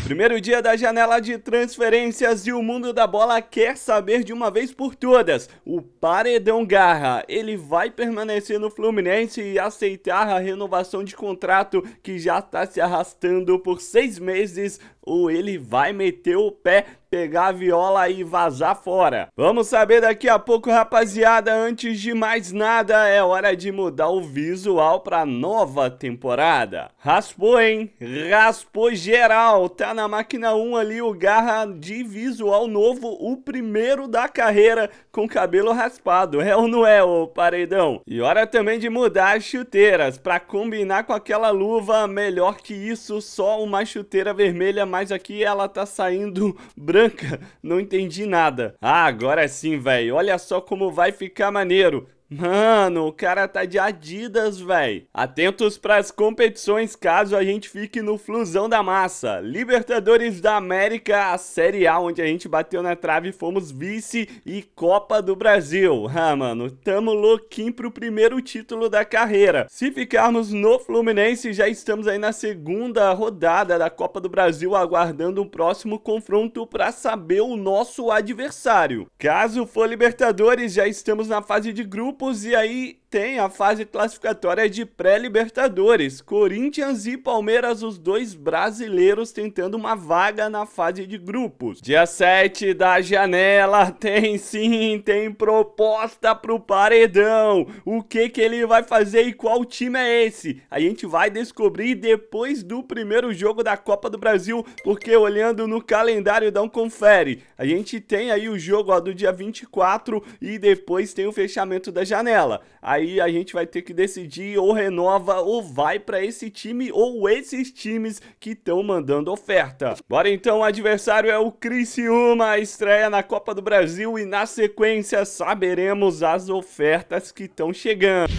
Primeiro dia da janela de transferências e o mundo da bola quer saber de uma vez por todas. O Paredão Garra, ele vai permanecer no Fluminense e aceitar a renovação de contrato que já está se arrastando por 6 meses, ou ele vai meter o pé, pegar a viola e vazar fora? Vamos saber daqui a pouco, rapaziada. Antes de mais nada, é hora de mudar o visual para nova temporada. Raspou, hein? Raspou geral. Tá na máquina 1 ali o Garra de visual novo, o primeiro da carreira com cabelo raspado. É ou não é, ô Paredão? E hora também de mudar as chuteiras para combinar com aquela luva. Melhor que isso, só uma chuteira vermelha, mas aqui ela tá saindo branca, não entendi nada. Ah, agora sim, velho, olha só como vai ficar maneiro. Mano, o cara tá de Adidas, velho. Atentos pras competições caso a gente fique no Flusão da massa. Libertadores da América, a Série A, onde a gente bateu na trave, fomos vice, e Copa do Brasil. Ah, mano, tamo louquinho pro primeiro título da carreira. Se ficarmos no Fluminense, já estamos aí na segunda rodada da Copa do Brasil, aguardando o próximo confronto pra saber o nosso adversário. Caso for Libertadores, já estamos na fase de grupo. E aí tem a fase classificatória de pré-libertadores, Corinthians e Palmeiras, os dois brasileiros tentando uma vaga na fase de grupos. Dia 7 da janela, tem sim, tem proposta pro Paredão. O que ele vai fazer e qual time é esse? A gente vai descobrir depois do primeiro jogo da Copa do Brasil, porque olhando no calendário, dá um confere. A gente tem aí o jogo do dia 24 e depois tem o fechamento da janela. Aí a gente vai ter que decidir, ou renova ou vai para esse time ou esses times que estão mandando oferta. Bora então, o adversário é o Criciúma, estreia na Copa do Brasil e na sequência saberemos as ofertas que estão chegando.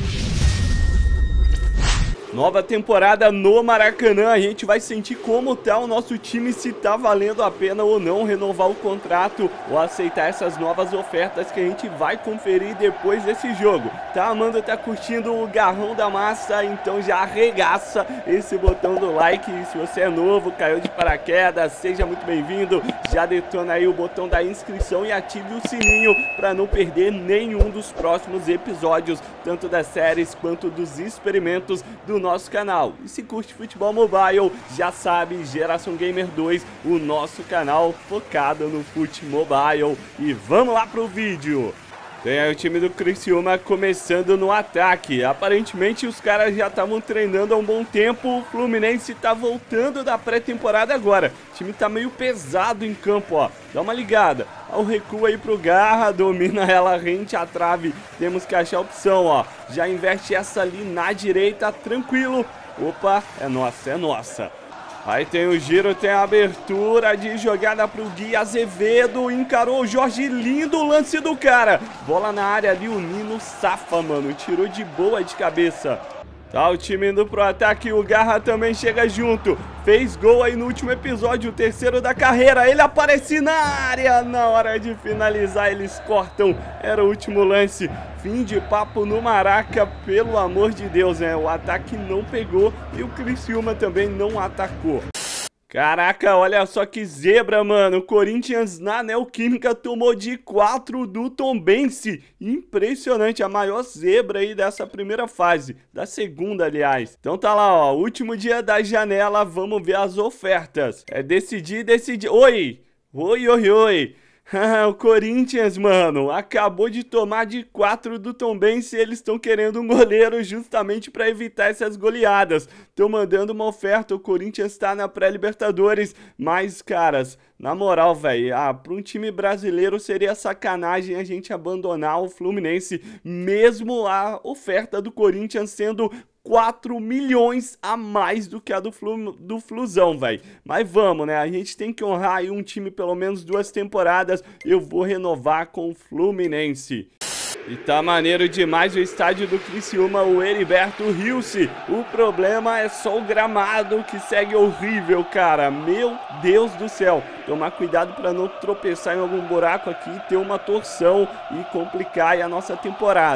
Nova temporada no Maracanã, a gente vai sentir como tá o nosso time, se tá valendo a pena ou não renovar o contrato ou aceitar essas novas ofertas que a gente vai conferir depois desse jogo. Tá amando, tá curtindo o Garrão da Massa? Então já arregaça esse botão do like. E se você é novo, caiu de paraquedas, seja muito bem-vindo. Já detona aí o botão da inscrição e ative o sininho para não perder nenhum dos próximos episódios, tanto das séries quanto dos experimentos do nosso canal. E se curte futebol mobile, já sabe, Geração Gamer 2, o nosso canal focado no futebol mobile. E vamos lá pro vídeo. Tem aí o time do Criciúma começando no ataque. Aparentemente os caras já estavam treinando há um bom tempo. O Fluminense tá voltando da pré-temporada agora. O time tá meio pesado em campo, ó. Dá uma ligada. O recuo aí pro Garra, domina ela rente à trave. Temos que achar a opção, ó. Já investe essa ali na direita, tranquilo. Opa, é nossa, é nossa. Aí tem o giro, tem a abertura de jogada pro Gui Azevedo, encarou o Jorge, lindo o lance do cara. Bola na área ali, o Nino safa, mano, tirou de boa de cabeça. Tá o time indo pro ataque, o Garra também chega junto. Fez gol aí no último episódio, o terceiro da carreira. Ele aparece na área, na hora de finalizar eles cortam. Era o último lance. Fim de papo no Maraca, pelo amor de Deus, né? O ataque não pegou e o Criciúma também não atacou. Caraca, olha só que zebra, mano. O Corinthians na Neoquímica tomou de 4 do Tombense. Impressionante, a maior zebra aí dessa primeira fase. Da segunda, aliás. Então tá lá, ó. Último dia da janela, vamos ver as ofertas. É decidir. Oi! Oi, oi, oi. O Corinthians, mano, acabou de tomar de 4 do Tombense e eles estão querendo um goleiro justamente para evitar essas goleadas. Estão mandando uma oferta, o Corinthians tá na pré-libertadores, mas, caras, na moral, velho, para um time brasileiro seria sacanagem a gente abandonar o Fluminense, mesmo a oferta do Corinthians sendo 4 milhões a mais do que a do Flusão, velho. Mas vamos, né? A gente tem que honrar aí um time pelo menos 2 temporadas. Eu vou renovar com o Fluminense. E tá maneiro demais o estádio do Criciúma, o Heriberto Rilse. O problema é só o gramado que segue horrível, cara. Meu Deus do céu. Tomar cuidado para não tropeçar em algum buraco aqui, ter uma torção e complicar aí a nossa temporada.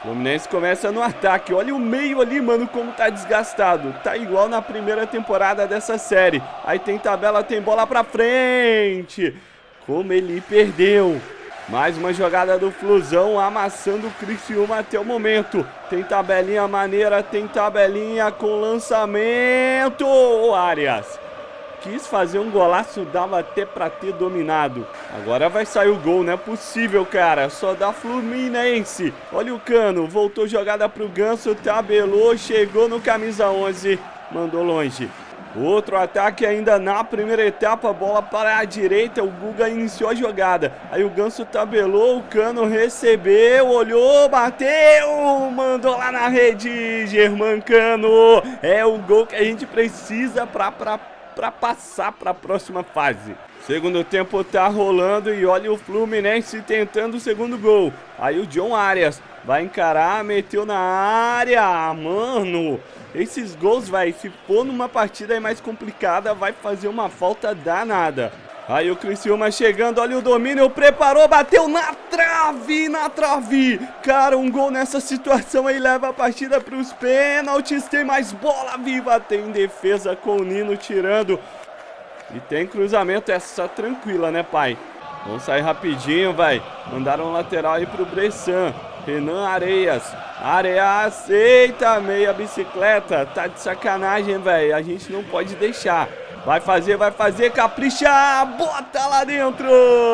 Fluminense começa no ataque. Olha o meio ali, mano, como tá desgastado. Tá igual na primeira temporada dessa série. Aí tem tabela, tem bola pra frente. Como ele perdeu. Mais uma jogada do Flusão, amassando o Criciúma até o momento. Tem tabelinha maneira, tem tabelinha com lançamento. Arias quis fazer um golaço, dava até pra ter dominado. Agora vai sair o gol, não é possível, cara. Só dá Fluminense. Olha o Cano, voltou jogada pro Ganso, tabelou, chegou no camisa 11, mandou longe. Outro ataque ainda na primeira etapa, bola para a direita, o Guga iniciou a jogada. Aí o Ganso tabelou, o Cano recebeu, olhou, bateu, mandou lá na rede, Germancano. É o gol que a gente precisa para passar para a próxima fase. Segundo tempo tá rolando e olha o Fluminense tentando o segundo gol. Aí o John Arias vai encarar, meteu na área, mano. Esses gols, vai, se for numa partida aí mais complicada, vai fazer uma falta danada. Aí o Criciúma chegando, olha o domínio, preparou, bateu na trave, na trave. Cara, um gol nessa situação aí leva a partida para os pênaltis. Tem mais bola viva, tem defesa com o Nino tirando. E tem cruzamento, essa tranquila, né, pai? Vamos sair rapidinho, vai. Mandaram um lateral aí pro Bressan. Renan Areias. Areias, eita, meia bicicleta. Tá de sacanagem, velho. A gente não pode deixar. Vai fazer, capricha, bota lá dentro.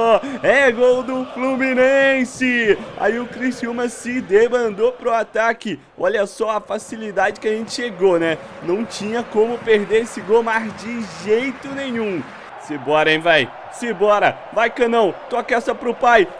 É gol do Fluminense. Aí o Criciúma se debandou pro ataque. Olha só a facilidade que a gente chegou, né? Não tinha como perder esse gol, mas de jeito nenhum. Simbora, hein, vai. Simbora. Vai, Canão. Toca essa pro pai.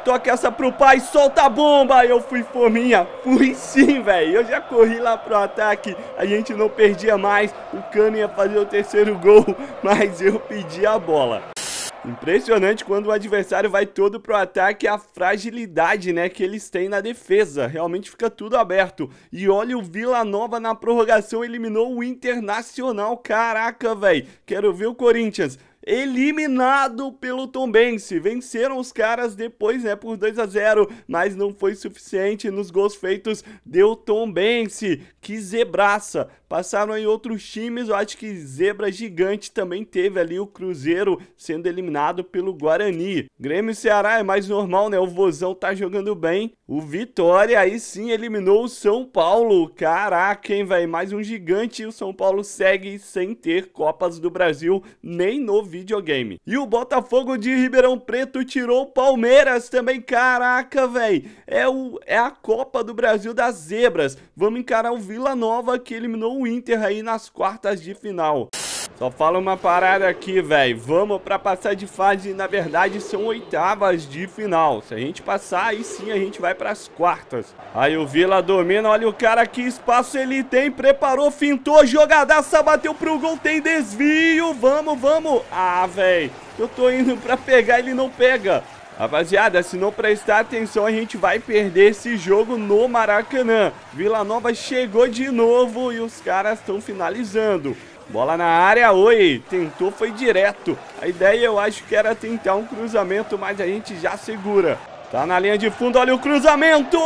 Solta a bomba. Eu fui fominha. Fui sim, velho. Eu já corri lá pro ataque. A gente não perdia mais. O Cano ia fazer o terceiro gol, mas eu pedi a bola. Impressionante quando o adversário vai todo pro ataque, a fragilidade, né, que eles têm na defesa. Realmente fica tudo aberto. E olha o Vila Nova na prorrogação, eliminou o Internacional. Caraca, velho. Quero ver o Corinthians eliminado pelo Tombense. Venceram os caras depois, né, por 2-0, mas não foi suficiente. Nos gols feitos deu Tombense. Que zebraça. Passaram aí outros times, eu acho que zebra gigante também teve ali o Cruzeiro sendo eliminado pelo Guarani. Grêmio e Ceará é mais normal, né? O Vozão tá jogando bem. O Vitória aí sim eliminou o São Paulo. Caraca, hein, velho? Mais um gigante e o São Paulo segue sem ter Copas do Brasil nem no videogame. E o Botafogo de Ribeirão Preto tirou o Palmeiras também. Caraca, velho. É a Copa do Brasil das zebras. Vamos encarar o Vila Nova que eliminou o Inter aí nas quartas de final. Só fala uma parada aqui, velho. Vamos pra passar de fase. Na verdade, são oitavas de final. Se a gente passar, aí sim a gente vai pras quartas. Aí o Vila domina. Olha o cara, que espaço ele tem. Preparou, fintou, jogadaça, bateu pro gol. Tem desvio. Vamos. Ah, velho. Eu tô indo pra pegar, ele não pega. Rapaziada, se não prestar atenção, a gente vai perder esse jogo no Maracanã. Vila Nova chegou de novo e os caras estão finalizando. Bola na área, oi, tentou, foi direto. A ideia eu acho que era tentar um cruzamento, mas a gente já segura. Tá na linha de fundo, olha o cruzamento!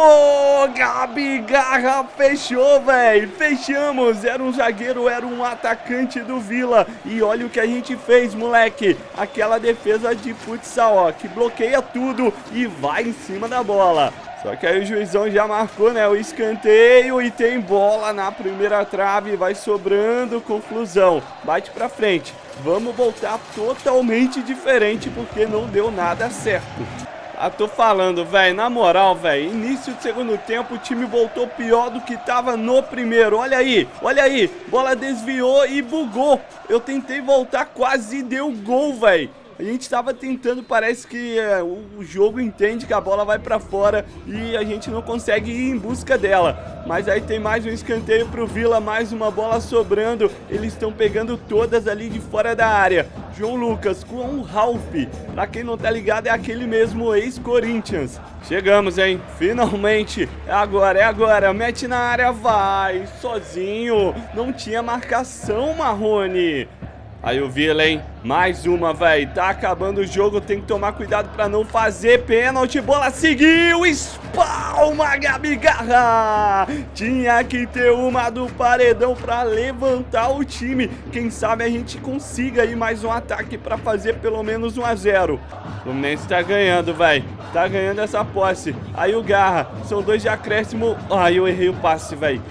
Gabi Garra fechou, velho! Fechamos! Era um zagueiro, era um atacante do Vila. E olha o que a gente fez, moleque! Aquela defesa de futsal, ó, que bloqueia tudo e vai em cima da bola. Só que aí o juizão já marcou, né, o escanteio e tem bola na primeira trave, vai sobrando, conclusão. Bate pra frente. Vamos voltar totalmente diferente porque não deu nada certo. Ah, tô falando, velho, na moral, velho, início do segundo tempo o time voltou pior do que tava no primeiro. Olha aí, bola desviou e bugou. Eu tentei voltar, quase deu gol, velho. A gente tava tentando, parece que o jogo entende que a bola vai pra fora e a gente não consegue ir em busca dela. Mas aí tem mais um escanteio pro Vila, mais uma bola sobrando. Eles estão pegando todas ali de fora da área. João Lucas com o Ralf. Pra quem não tá ligado, é aquele mesmo ex-Corinthians. Chegamos, hein? Finalmente. É agora. Mete na área, vai. Sozinho. Não tinha marcação, Marrone. Aí o Vila, hein? Mais uma, velho. Tá acabando o jogo. Tem que tomar cuidado pra não fazer pênalti. Bola seguiu. Espalma, Gabi Garra. Tinha que ter uma do paredão pra levantar o time. Quem sabe a gente consiga aí mais um ataque pra fazer pelo menos 1 a 0. O Fluminense tá ganhando, velho. Tá ganhando essa posse. Aí o Garra. São 2 de acréscimo. Ai, eu errei o passe, velho.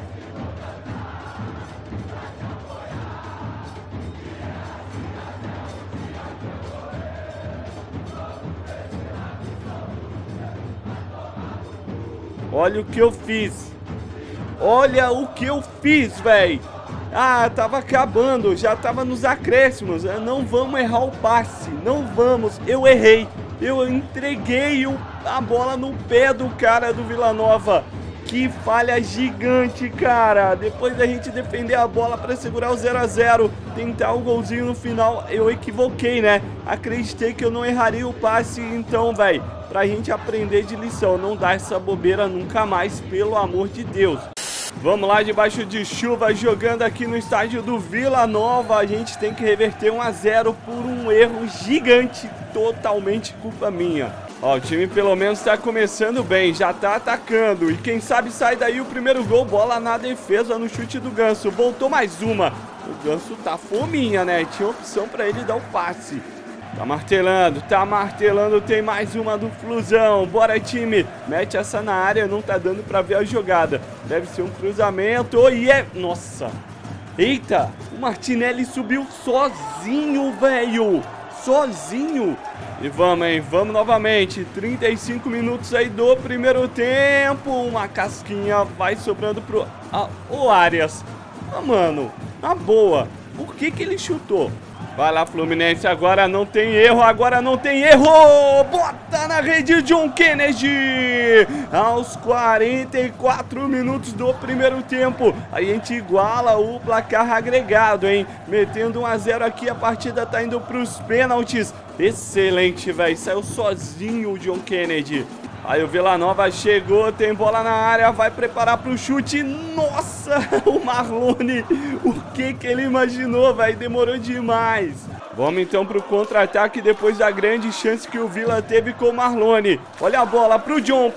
Olha o que eu fiz. Olha o que eu fiz, velho. Ah, tava acabando. Já tava nos acréscimos. Não vamos errar o passe. Não vamos. Eu errei. Eu entreguei a bola no pé do cara do Vila Nova. Que falha gigante, cara. Depois da gente defender a bola para segurar o 0 a 0, tentar o golzinho no final, eu equivoquei, né? Acreditei que eu não erraria o passe. Então, velho, pra gente aprender de lição, não dá essa bobeira nunca mais, pelo amor de Deus. Vamos lá, debaixo de chuva, jogando aqui no estádio do Vila Nova. A gente tem que reverter 1 a 0 por um erro gigante, totalmente culpa minha. Ó, o time pelo menos tá começando bem, já tá atacando. E quem sabe sai daí o primeiro gol, bola na defesa no chute do Ganso. Voltou mais uma. O Ganso tá fominha, né? Tinha opção pra ele dar o passe. Tá martelando, tem mais uma do Flusão. Bora, time, mete essa na área, não tá dando pra ver a jogada. Deve ser um cruzamento, nossa. Eita, o Martinelli subiu sozinho, velho. Sozinho. E vamos, hein, vamos novamente. 35 minutos aí do primeiro tempo. Uma casquinha vai sobrando pro... o Arias. Mano, na boa, por que ele chutou? Vai lá, Fluminense, agora não tem erro, bota na rede, John Kennedy, aos 44 minutos do primeiro tempo, a gente iguala o placar agregado, hein, metendo 1 a 0 aqui, a partida tá indo pros pênaltis, excelente, velho, saiu sozinho o John Kennedy. Aí o Vila Nova chegou, tem bola na área, vai preparar pro chute. Nossa, o Marlone, o que ele imaginou, velho? Demorou demais. Vamos então pro contra-ataque depois da grande chance que o Vila teve com o Marlone. Olha a bola pro John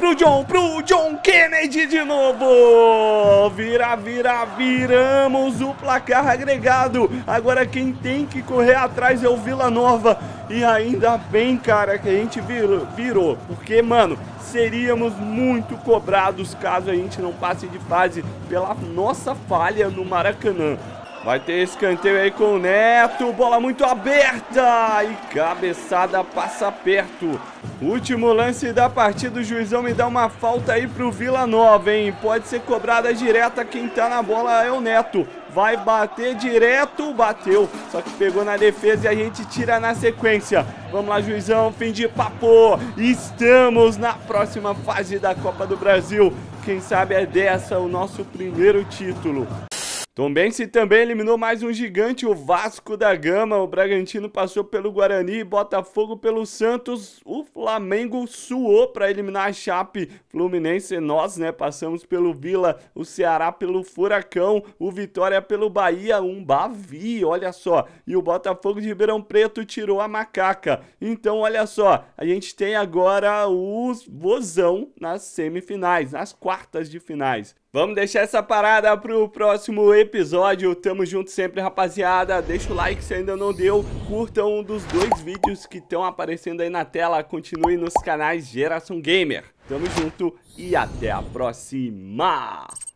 Kennedy de novo. Viramos o placar agregado. Agora quem tem que correr atrás é o Vila Nova. E ainda bem, cara, que a gente virou. Porque, mano, seríamos muito cobrados caso a gente não passe de fase pela nossa falha no Maracanã. Vai ter escanteio aí com o Neto, bola muito aberta e cabeçada passa perto. Último lance da partida, o juizão me dá uma falta aí pro Vila Nova, hein? Pode ser cobrada direta, quem tá na bola é o Neto. Vai bater direto, bateu, só que pegou na defesa e a gente tira na sequência. Vamos lá, juizão, fim de papo. Estamos na próxima fase da Copa do Brasil. Quem sabe é dessa o nosso primeiro título. Tombense também eliminou mais um gigante, o Vasco da Gama. O Bragantino passou pelo Guarani, Botafogo pelo Santos. O Flamengo suou para eliminar a Chape. Fluminense, nós, né, passamos pelo Vila. O Ceará pelo Furacão. O Vitória pelo Bahia, um Bavi, olha só. E o Botafogo de Ribeirão Preto tirou a Macaca. Então, olha só, a gente tem agora os Vozão nas semifinais, nas quartas de finais. Vamos deixar essa parada pro próximo episódio. Tamo junto sempre, rapaziada. Deixa o like se ainda não deu. Curta um dos 2 vídeos que estão aparecendo aí na tela. Continue nos canais Geração Gamer. Tamo junto e até a próxima.